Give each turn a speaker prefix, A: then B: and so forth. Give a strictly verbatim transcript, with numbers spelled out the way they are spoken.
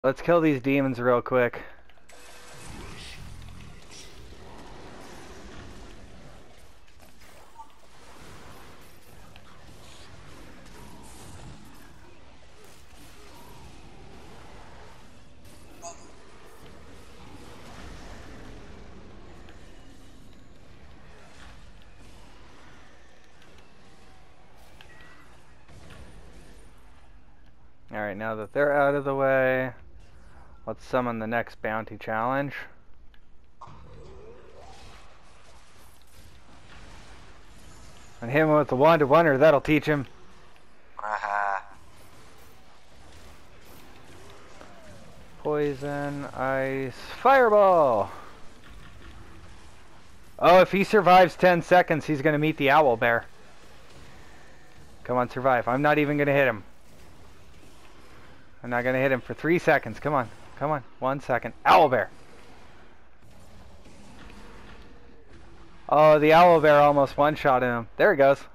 A: Let's kill these demons real quick. Alright, now that they're out of the way, let's summon the next bounty challenge. And hit him with the one-to-oneer, that'll teach him. Poison, ice, fireball! Oh, if he survives ten seconds, he's gonna meet the owl bear. Come on, survive. I'm not even gonna hit him. I'm not gonna hit him for three seconds. Come on. Come on. One second. Owlbear. Oh, the owlbear almost one-shot him. There he goes.